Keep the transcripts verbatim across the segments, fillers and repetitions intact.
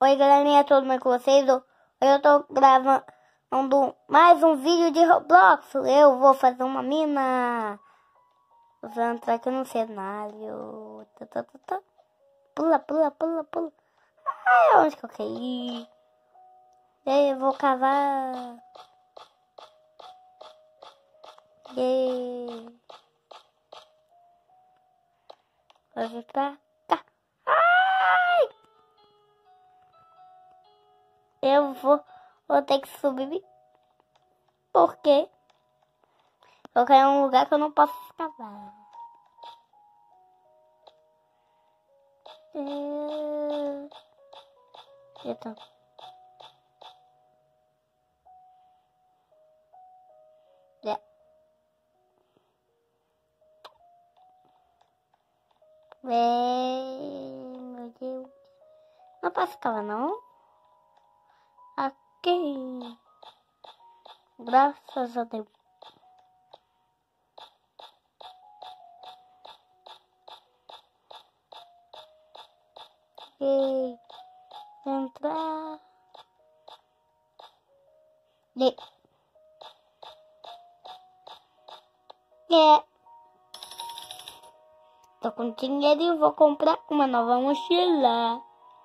Oi galerinha, tudo bem com vocês? Hoje eu tô gravando mais um vídeo de Roblox. Eu vou fazer uma mina. Vou entrar aqui no cenário. Tá, tá, tá, tá. Pula, pula, pula, pula. Ai, onde que eu caí? E aí, eu vou cavar. E aí. Vou vir pra cá. Ai! Eu vou, vou ter que subir. Por quê? Eu quero um lugar que eu não posso escavar. É... Então. É. Vem, meu Deus. Não posso escavar, não? Aqui. Graças a Deus. E entrar. E. É. Tô com dinheiro e vou comprar uma nova mochila.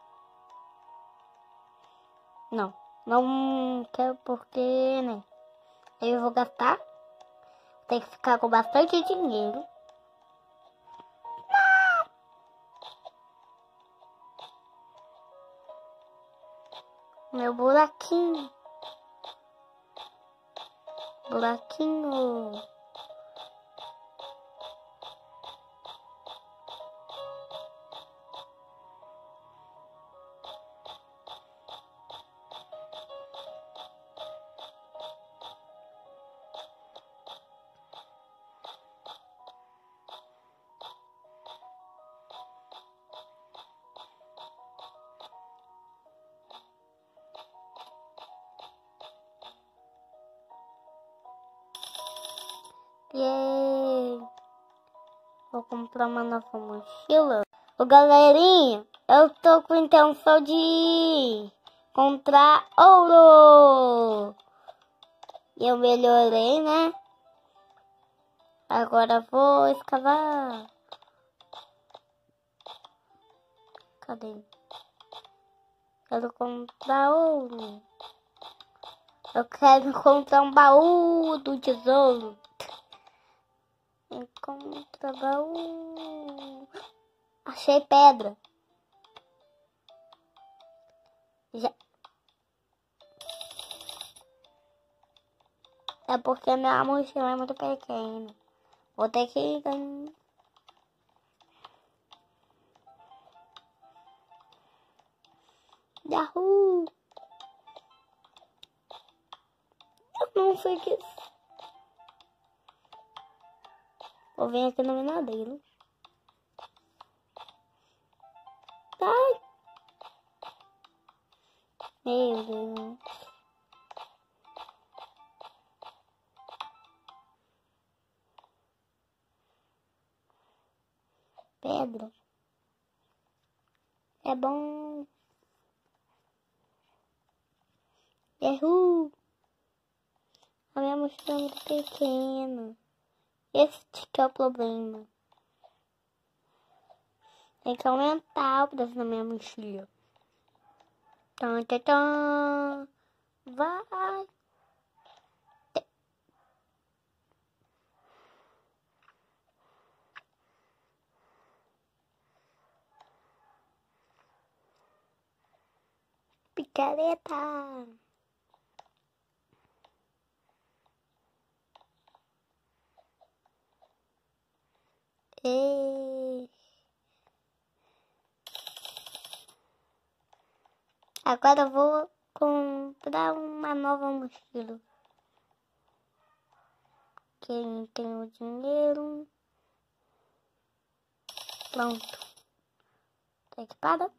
Não, não quero porque, né? Eu vou gastar. Tem que ficar com bastante dinheiro. Meu buraquinho. Buraquinho. Yay! Vou comprar uma nova mochila. Ô galerinha, eu tô com intenção de comprar ouro. E eu melhorei, né? Agora vou escavar. Cadê? Quero comprar ouro. Eu quero encontrar um baú do tesouro. Encontra baú. Achei pedra. Já. É porque minha mochila é muito pequena. Vou ter que... Yahoo! Eu não sei o que... Vou vir aqui no minadeiro. Ai! Meu Deus. Pedra. É bom. Errou. A minha mochila é muito pequena. Esse que é o problema. Tem que aumentar o pedaço da minha mochila. Tan, tan, tan. Vai. Picareta. E... Agora eu vou comprar uma nova mochila. Quem tem o dinheiro. Pronto. Tá equipada?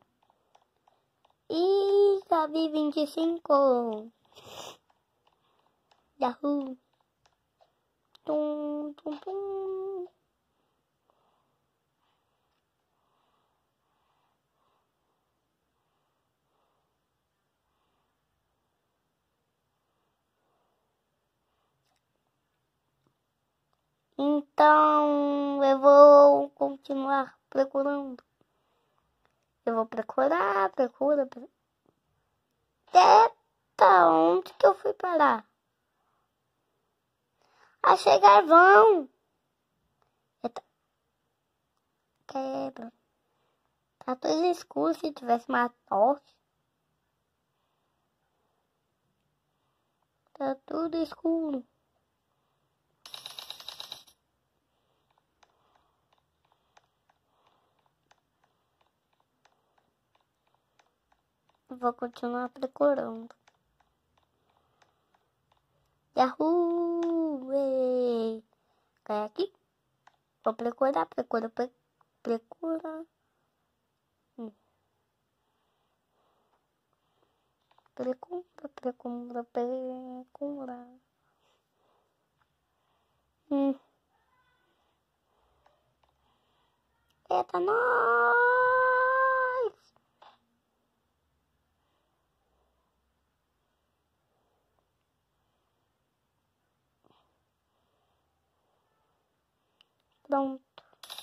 E já vi vinte e cinco. Yahoo! Tum, tum, tum. Então eu vou continuar procurando. Eu vou procurar, procura, procura. Eita, onde que eu fui parar? Achei carvão. Eita. Quebra. Tá tudo escuro, se tivesse uma tocha. Tá tudo escuro. Vou continuar procurando. Yahoo! Ei. Cai aqui. Vou procurar, procura, procura. Procura. Hum. Procura, procura, procura. Hum. Eita, nós! Pronto.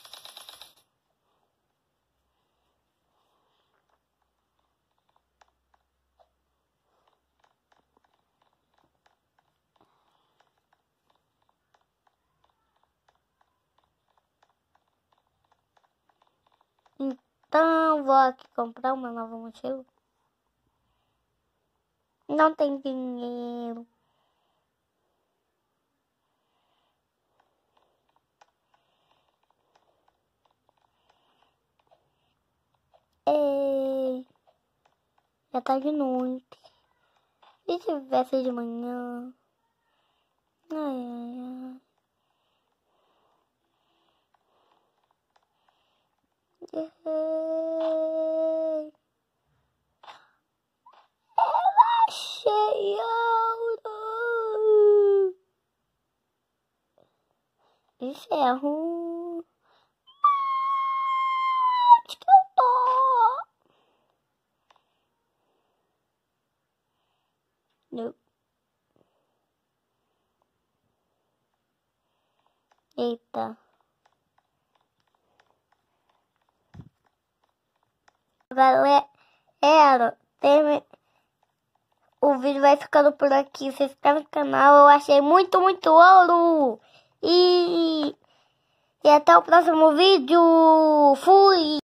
Então, vou aqui comprar uma nova mochila. Não tem dinheiro. Ei, já tá de noite. E se tivesse de manhã? Ai, ai, ai. Ei. Eu achei ouro. Isso é ruim. Onde que eu tô? Não. Eita. Galera, tem... o vídeo vai ficando por aqui. Se inscreve no canal. Eu achei muito, muito ouro. E, e até o próximo vídeo. Fui!